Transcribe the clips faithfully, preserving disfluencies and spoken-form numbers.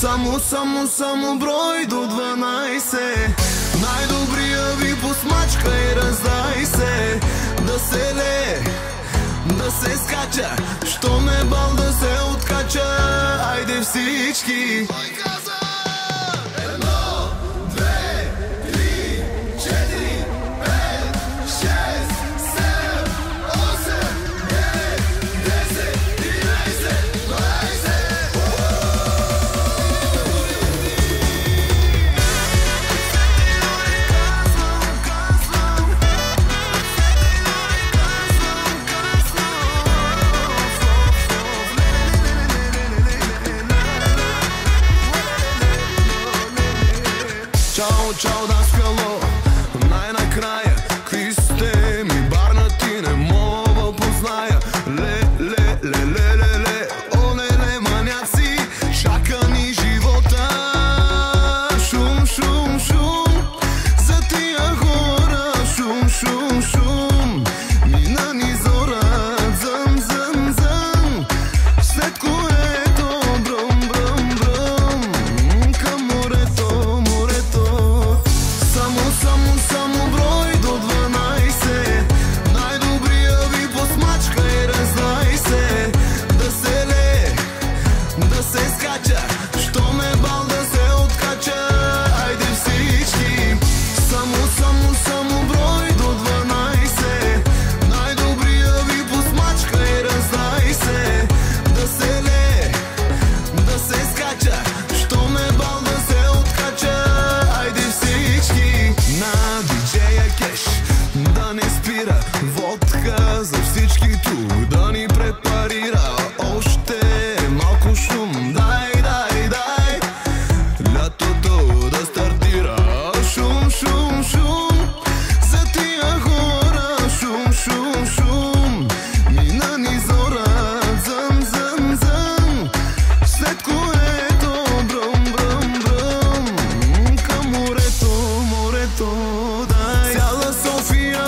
Само, само, само брой до дванайсет. Най-добрия ви посмачка и раздай се. Да се лее, да се скача, що ме бал да се откача. Айде всички. Чао, чао, да скало, най-накрая, какви сте ми барнати, не мога позная. Ле, ле, ле, ле, ле, ле, о, ле, ле, маняци, чака ни живота. Шум, шум, шум, за тия хора, шум, шум, шум, мина ни зора, зъм, зъм, зъм, след което бръм, бръм, бръм, към морето, морето. Само, само, само брой до дванайсет. Най-добрия ви посмачка и раздай се. Да се лее, да се скача, що ме бал да се откача. Айде всички. Само, само, само брой до дванайсет. Най-добрия ви посмачка и раздай се. Да се лее, да се скача, що ме бал да се откача. Айде всички. На диджея кеш да не спира, водка за всички тук да ни препарира. Още малко шум, дай, дай, дай, лятото да стартира. Шум, шум, шум, за тия хора, шум, шум, шум, мина ни зора, зъм, зъм, зъм, след което бръм, бръм, бръм, към морето, морето, дай. Цяла София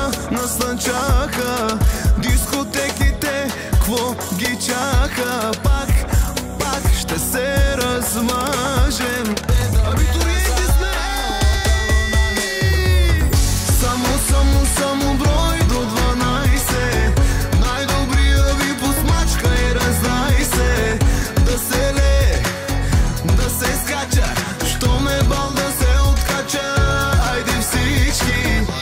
наслънчаха, дискотеките, кво ги чака. Пак, пак ще се размажем. Абитуриенти сме. Само, само, само брой до дванайсет. Най-добрия ви посмачка и раздай се. Да се лее, да се скача, що ме бал да се откача. Айде всички.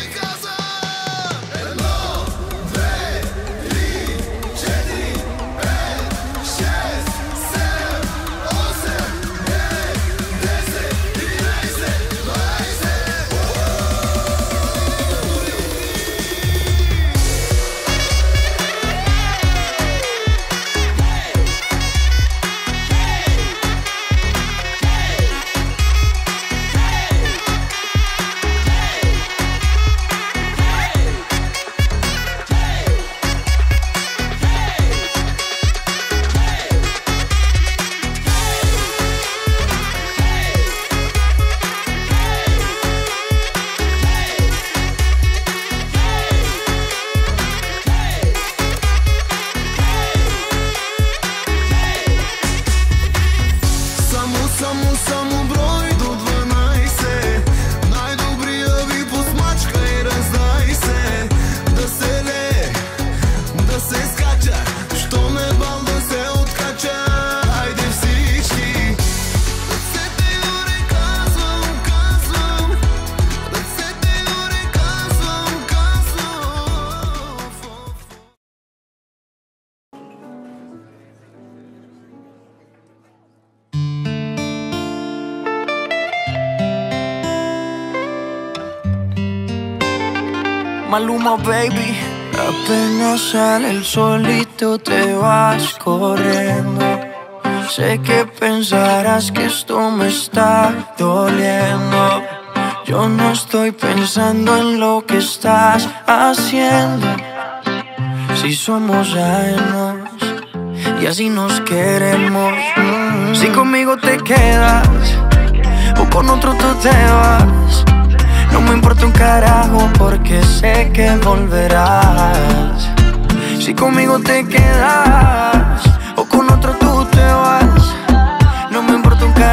Само, само, само брой до дванайсет. Най-добрия ви посмачка и раздай се. Да се лее, да се скача, що ме бал да се откача. Айде всички. Ръцете горе казвам, казвам, ръцете горе казвам, казвам. Maluma, baby. Apenas sale el solito te vas corriendo. Sé que pensarás que esto me está doliendo. Yo no estoy pensando en lo que estás haciendo. Si somos ajenos y así nos queremos. Si conmigo te quedas o con otro tú te vas, no me importa un carajo porque sé que volverás. Si conmigo te quedas o con otro tú te vas, no me importa un carajo.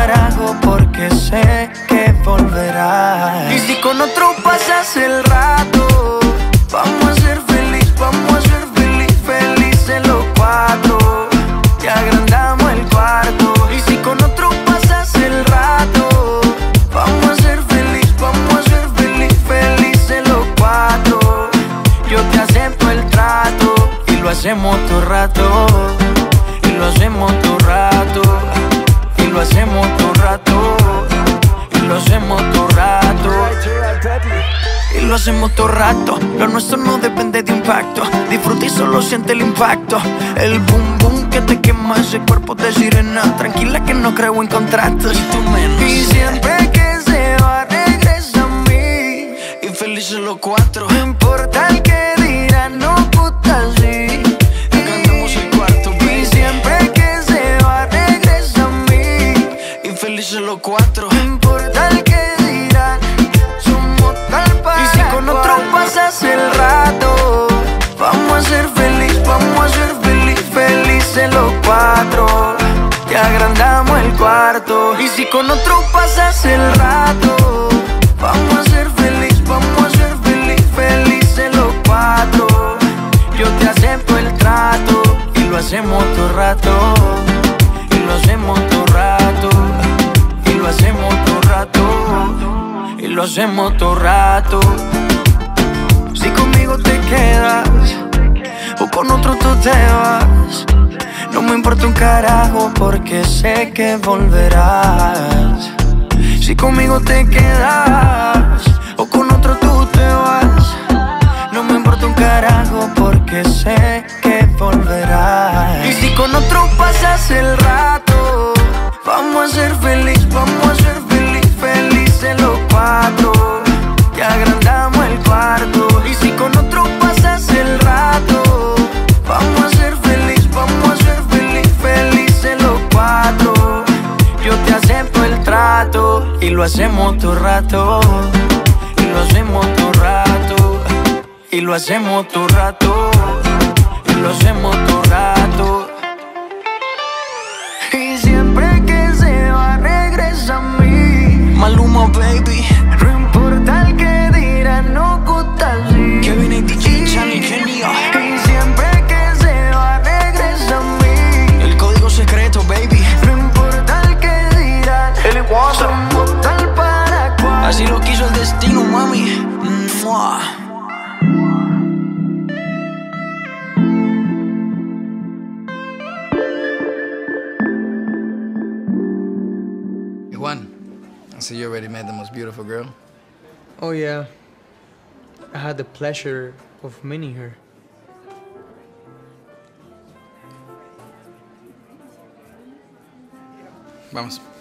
hacemos todo rato. Lo nuestro no depende de impacto. Disfruta y solo siente el impacto. El boom boom que te quema ese cuerpo de sirena. Tranquila que no creo en contratos. Y tú menos. Y siempre que se va regresa a mí. Y felices los cuatro. No importa el que dirán, no puta sí. Y cantamos el cuarto, baby. Y siempre que se va regresa a mí. Y felices los cuatro. No importa el que dirán, somos tal para. Y si con otro pasas el rato, vamos a ser feliz, vamos a ser feliz, felices los cuatro. Te agrandamos el cuarto. Y si con otro pasas el rato, vamos a ser feliz, vamos a ser feliz, felices los cuatro. Yo te acepto el trato y lo hacemos todo rato. Y lo hacemos todo rato. Y lo hacemos todo rato. Y lo hacemos todo rato. Si conmigo te quedas o con otro tú te vas, no me importa un carajo porque sé que volverás. Si conmigo te quedas o con otro tú te vas, no me importa un carajo porque sé que volverás. Y si con otro pasas el rato, vamos a ser feliz, vamos a ser feliz, felices los cuatro. Te agrandamos el cuarto. Y si con otro pasas el rato, vamos a ser feliz, vamos a ser feliz, felices los cuatro. Yo te acepto el trato y lo hacemos todo rato. Y lo hacemos todo rato. Y lo hacemos todo rato. Y lo hacemos todo rato. Y siempre que se va regresa a mí. Maluma, baby. No importa el que dirán, no gusta así. Kevin y D J, Chani, Kenia. Y siempre que se va regresa a mí. El código secreto, baby. No importa el que dirán, somos tal para cual. Así lo quiso el destino, mami. Mua. Juan, I see you already met the most beautiful girl. Oh yeah, I had the pleasure of meeting her. Vamos.